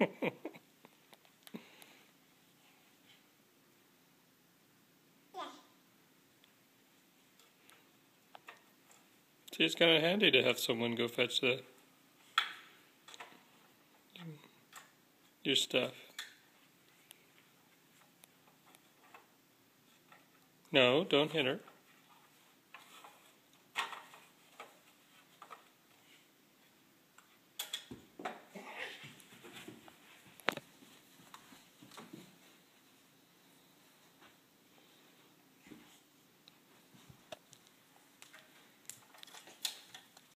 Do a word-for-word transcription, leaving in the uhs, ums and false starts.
See, it's kind of handy to have someone go fetch the your stuff. No, don't hit her.